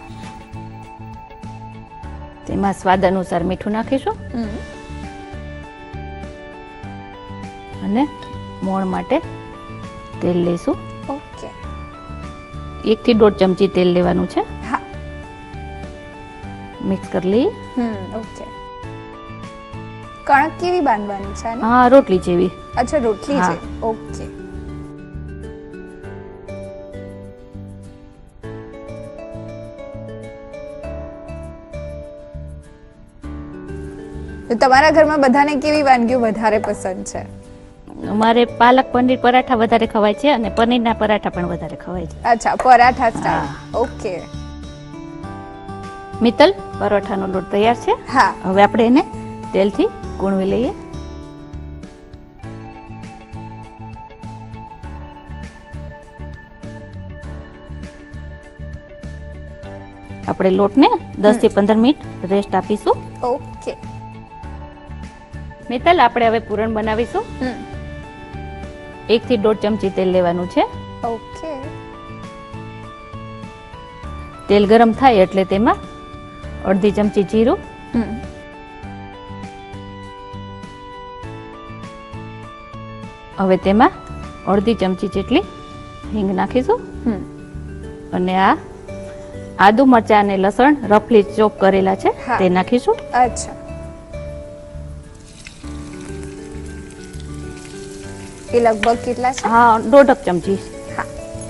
તેમાં સ્વાદ અનુસાર મીઠું નાખીશું અને મોણ માટે તેલ લઈશું. ઓકે. એક થી દોઢ ચમચી તેલ લેવાનું છે. હા. મિક્સ કરી લઈએ. Hmm okay. કણક કેવી બાંધવાની છે? હા, રોટલી જેવી. અચ્છા, રોટલી જેવી. ઓકે. તો તમારા ઘરમાં બધાને કેવી વાનગીઓ વધારે પસંદ છે? અમારે પાલક પનીર પરાઠા વધારે ખવાય છે અને પનીરના પરાઠા પણ વધારે ખવાય છે. અચ્છા, પરાઠા સ્ટાઈલ. ઓકે. મિત્તલ, પરોઠાનો લોટ તૈયાર છે. હા. હવે આપણે એને તેલથી કૂણવી લઈએ. આપણે લોટને દસ થી પંદર મિનિટ રેસ્ટ આપીશું. ઓકે. મિત્તલ, આપણે હવે પૂરણ બનાવીશું. એક થી દોઢ ચમચી તેલ લેવાનું છે. ઓકે. તેલ ગરમ થાય એટલે તેમાં અડધી ચમચી જીરું, હવે તેમાં અડધી ચમચી જેટલી હિંગ નાખીશું અને આ આદુ મરચા અને લસણ રફલી ચોપ કરેલા છે તે નાખીશું. અચ્છા. એ લગભગ કેટલા છે? હા, દોઢ ચમચી. હા.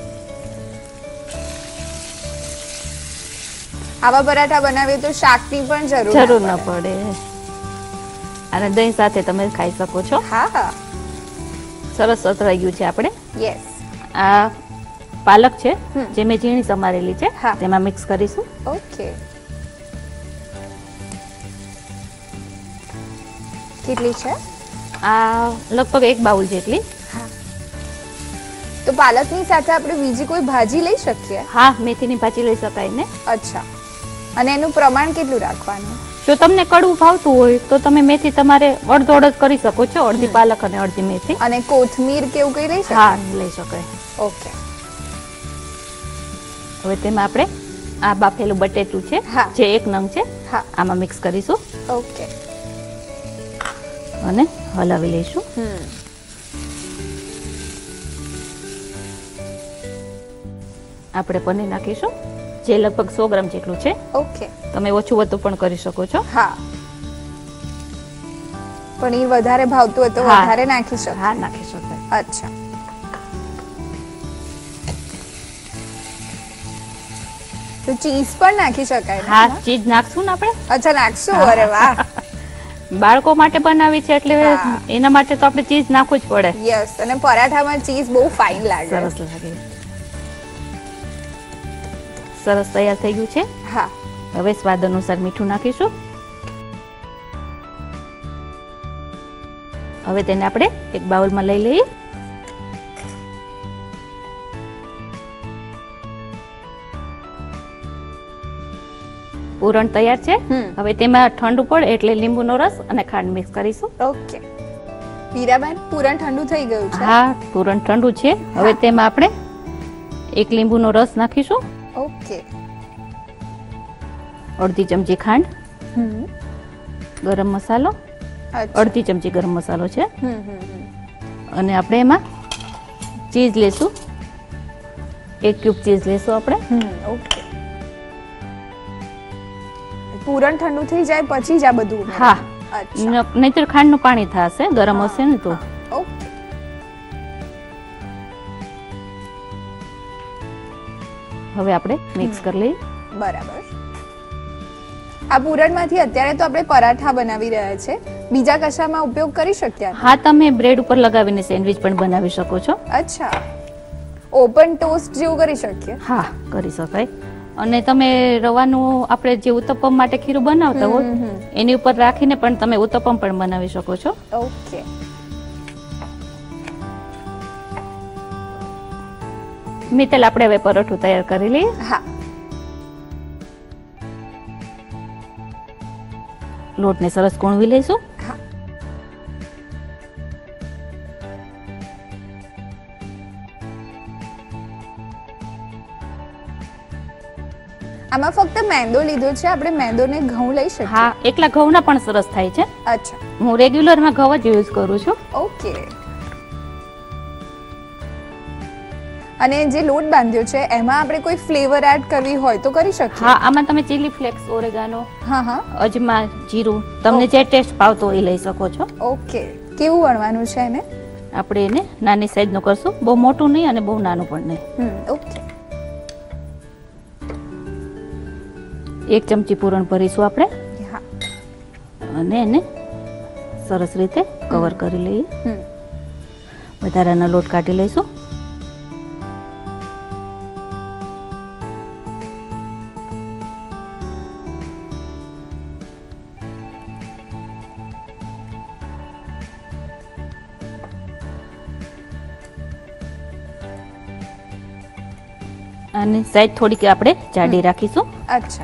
આવા પરાઠા બનાવીએ તો શાકની પણ જરૂર જરૂર ન પડે અને દહીં સાથે તમે ખાઈ શકો છો. હા હા. સરસ સતરાઈ ગયું છે. આપણે યસ. આ પાલક છે જે મેં ઝીણી સમારેલી છે હા. તેમાં મિક્સ કરીશું. ઓકે. કેટલી છે? આ લગભગ એક બાઉલ જેટલી. હા. તો પાલકની સાથે આપણે બીજી કોઈ ભાજી લઈ શકીએ? હા, મેથીની ભાજી લઈ શકાય ને. અચ્છા. અને એનું પ્રમાણ કેટલું રાખવાનું? જો તમને કડવું ભાવતું હોય તો તમે મેથી તમારે અડધો અડધ કરી શકો છો, અડધી પાલક અને અડધી મેથી. અને કોથમીર કેવું કઈ લઈ શકાય? હા, લઈ શકાય. ઓકે. હવે તેમાં આપણે આ બાફેલું બટેટું છે જે એક નંગ છે આમાં મિક્સ કરીશું. ઓકે. અને હલાવી લઈશું. આપણે પનીર નાખીશું જે લગભગ સો ગ્રામ જેટલું છે. ઓકે. તમે ઓછું વધુ પણ કરી શકો છો. હા. પનીર વધારે ભાવતું હોય તો વધારે નાખી શકો? હા, નાખી શકાય. અચ્છા. તો ચીઝ પણ નાખી શકાય? હા, ચીઝ નાખશું ને આપણે. અચ્છા, નાખશું. અરે વાહ. બાળકો માટે બનાવી છે એટલે એના માટે તો આપણે ચીઝ નાખવું જ પડે. યસ. અને પરાઠામાં ચીઝ બહુ ફાઇન લાગે. સરસ લાગે. સરસ તૈયાર થઈ ગયું છે. હા. હવે સ્વાદ અનુસાર મીઠું નાખીશું. હવે તેને આપણે એક બાઉલમાં લઈ લઈએ. પૂરણ તૈયાર છે. હવે તેમાં ઠંડુ પડે એટલે લીંબુનો રસ અને ખાંડ મિક્સ કરીશું. ઓકે મીરાબેન, પૂરણ ઠંડુ થઈ ગયું છે. હા, પૂરણ ઠંડુ છે. હવે તેમાં આપણે એક લીંબુનો રસ નાખીશું. ઓકે. અડધી ચમચી ખાંડ, ગરમ મસાલો, અડધી ચમચી ગરમ મસાલો છે, અને આપણે એમાં ચીઝ લેશું. એક ક્યુબ ચીઝ લેશું આપણે. ઓકે. પૂરણ ઠંડુ થઈ જાય પછી જ આ બધું? હા, નહીતર ખાંડનું પાણી થશે, ગરમ હશે ને તો. ઓકે. હવે આપણે મિક્સ કરી લઈએ. બરાબર. આ પૂરણમાંથી અત્યારે તો આપણે પરાઠા બનાવી રહ્યા છે, બીજા કશામાં ઉપયોગ કરી શકીએ? હા, તમે બ્રેડ ઉપર લગાવીને સેન્ડવિચ પણ બનાવી શકો છો. અચ્છા, ઓપન ટોસ્ટ જેવું કરી શકીએ? હા, કરી શકાય. અને તમે રવાનું આપણે જે ઉત્તપમ માટે ખીરું બનાવતા હોય એની ઉપર રાખીને પણ તમે ઉત્તપમ પણ બનાવી શકો છો. ઓકે. મિત્તલ, આપણે હવે પરોઠું તૈયાર કરી લઈએ. હા. લોટને સરસ કૂણવી લઈશું. હા. આમાં ફક્ત મેંદો લીધો છે, આપણે મેંદોને ઘઉં લઈ શકીએ? હા, એકલા ઘઉંના પણ સરસ થાય છે. અચ્છા. હું રેગ્યુલરમાં ઘઉં જ યુઝ કરું છું. ઓકે. અને જે લોટ બાંધ્યો છે એમાં આપણે કોઈ ફ્લેવર એડ કરવી હોય તો કરી શકીએ? હા, આમાં તમે ચીલી ફ્લેક્સ, ઓરેગાનો, હા હા, અજમા, જીરું, તમને જે ટેસ્ટ ભાવતો હોય એ લઈ શકો છો. ઓકે. કેવું વણવાનું છે એને? આપણે એને નાની સાઈઝનું કરશું, બહુ મોટું નહીં અને બહુ નાનું પણ નહીં. ઓકે. એક ચમચી પૂરણ ભરીશું આપણે. હા. અને એને સરસ રીતે કવર કરી લઈએ. વધારાનો લોટ કાઢી લઈશું. અને સાઈડ થોડીક આપણે જાડી રાખીશું. અચ્છા.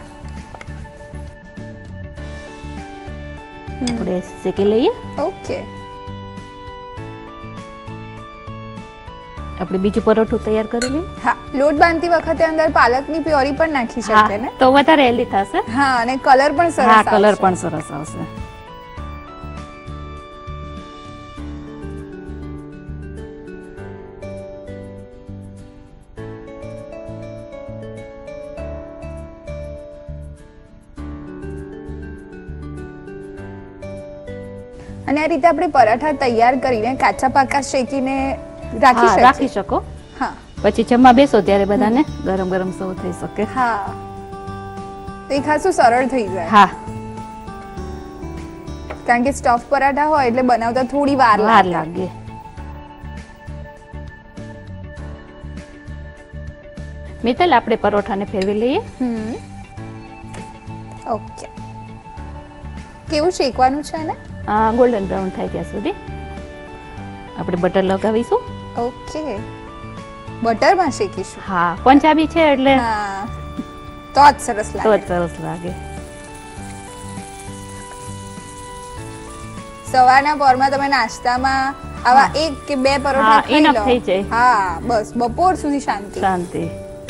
આપણે શેકી લઈએ. ઓકે. આપણે બીજું પરોઠું તૈયાર કરી લઈએ. હા, લોટ બાંધતી વખતે અંદર પાલકની પ્યોરી પણ નાખી શકીએ ને? તો વધારે હેલ્ધી થશે. હા, અને કલર પણ સરસ આવશે. હા, કલર પણ સરસ આવશે. અને આ રીતે આપણે પરાઠા તૈયાર કરીને કાચા પાકા શેકીને રાખી શકીએ? રાખી શકો. હા. પછી જમવા બેસો ત્યારે બધાને ગરમ ગરમ સર્વ થઈ શકે. હા, તો એ ખાસું સરળ થઈ જાય. હા, કારણ કે સ્ટફ પરાઠા હોય એટલે બનાવતા થોડી વાર વાર લાગે. મિત્તલ, આપણે પરોઠાને ફેરવી લઈએ. હમ. ઓકે. કેવું શેકવાનું છે ને? ગોલ્ડન બ્રાઉન થાય ત્યાં સુધી આપણે બટર લગાવીશું. ઓકે. બટરમાં શેકીશું? હા, પંજાબી છે એટલે તો જ સરસ લાગે. તો જ સરસ લાગે. સવારના પોરમાં તમે નાસ્તામાં આવા એક કે બે પરોઠા ખાઈ લો, થઈ જાય. હા, બસ બપોર સુધી શાંતિ. શાંતિ.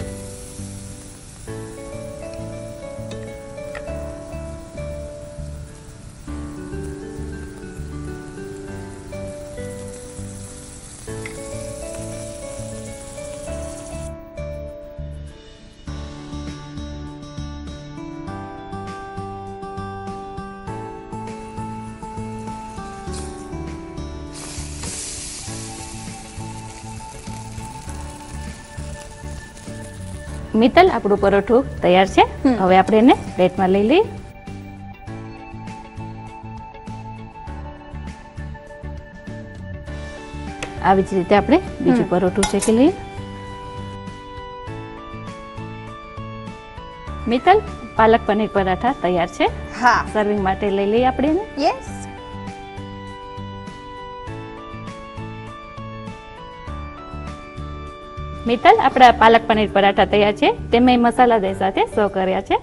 મિત્તલ, આપણું પરોઠું તૈયાર છે. હવે આપણે એને પ્લેટમાં લઈ લઈએ. આવી જ રીતે આપણે બીજું પરોઠું શેકી લઈએ. મિત્તલ, પાલક પનીર પરાઠા તૈયાર છે. હા, સર્વિંગ માટે લઈ લઈએ આપણે એને. યસ. મિત્તલ, આપણા પાલક પનીર પરાઠા તૈયાર છે. તેમાં મસાલા દહીં સાથે સર્વ કર્યા છે.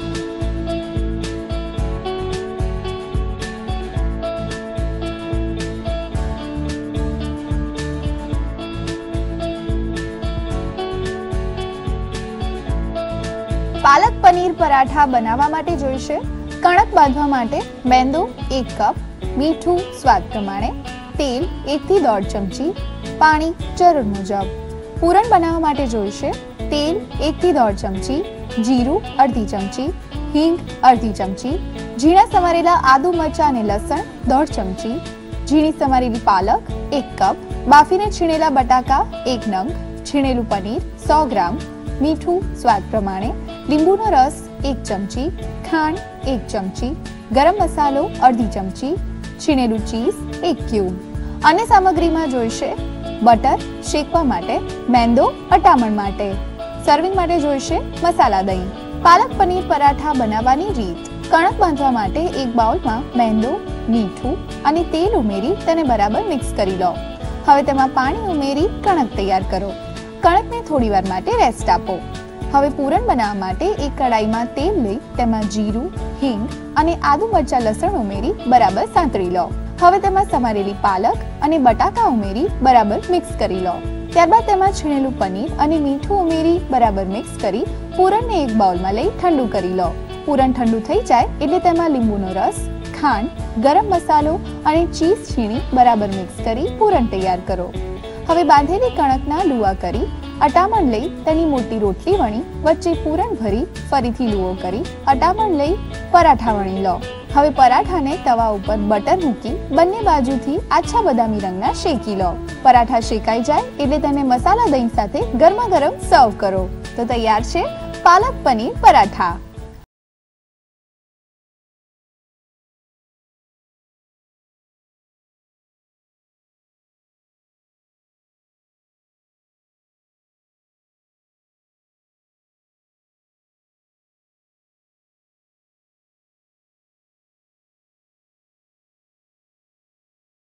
પાલક પનીર પરાઠા બનાવવા માટે જોઈશે કણક બાંધવા માટે મેંદો એક કપ, મીઠું સ્વાદ પ્રમાણે, તેલ એક થી દોઢ ચમચી, પાણી જરૂર મુજબ. પૂરણ બનાવવા માટે જોઈશે તેલ એક થી દોઢ ચમચી, જીરું અડધી ચમચી, હિંગ અડધી ચમચી, ઝીણા સમારેલા આદુ મરચાં અને લસણ દોઢ ચમચી, ઝીણી સમારેલી પાલક એક કપ, બાફીને છીણેલા બટાકા એક નંગ, છીણેલું પનીર સો ગ્રામ, મીઠું સ્વાદ પ્રમાણે, લીંબુનો રસ એક ચમચી, ખાંડ એક ચમચી, ગરમ મસાલો અડધી ચમચી, છીણેલું ચીઝ એક ક્યુબ. અન્ય સામગ્રીમાં જોઈશે બટર શેકવા માટે, મેંદો અટામણ માટે. સર્વિંગ માટે જોઈશે મસાલા દહીં. પાલક પનીર પરાઠા બનાવવાની રીત. કણક બાંધવા માટે એક બાઉલમાં મેંદો, મીઠું અને તેલ ઉમેરી તેને બરાબર મિક્સ કરી લો. હવે તેમાં પાણી ઉમેરી કણક તૈયાર કરો. કણકને થોડીવાર માટે રેસ્ટ આપો. હવે પૂરણ બનાવવા માટે એક કડાઈમાં તેલ લઈ તેમાં જીરું, હિંગ અને આદુ મરચાં લસણ ઉમેરી બરાબર સાંતળી લો. હવે તેમાં સમારેલી પાલક અને બટાકા ઉમેરી બરાબર મિક્સ કરી લો. ત્યારબાદ તેમાં છીણેલું પનીર અને મીઠું ઉમેરી બરાબર મિક્સ કરી પૂરણને એક બાઉલમાં લઈ ઠંડુ કરી લો. પૂરણ ઠંડુ થઈ જાય એટલે તેમાં લીંબુનો રસ, ખાંડ, ગરમ મસાલો અને ચીઝ છીણી બરાબર મિક્સ કરી પૂરણ તૈયાર કરો. હવે બાંધેલી કણકના લુવા કરી અટામણ લઈ તેની મોટી રોટલી વણી વચ્ચે પૂરણ ભરી ફરીથી લુઓ કરી અટામણ લઈ પરાઠા વણી લો. હવે પરાઠાને તવા ઉપર બટર મૂકી બંને બાજુથી આછા બદામી રંગના શેકી લો. પરાઠા શેકાઈ જાય એટલે તેને મસાલા દહીં સાથે ગરમા ગરમ સર્વ કરો. તો તૈયાર છે પાલક પનીર પરાઠા.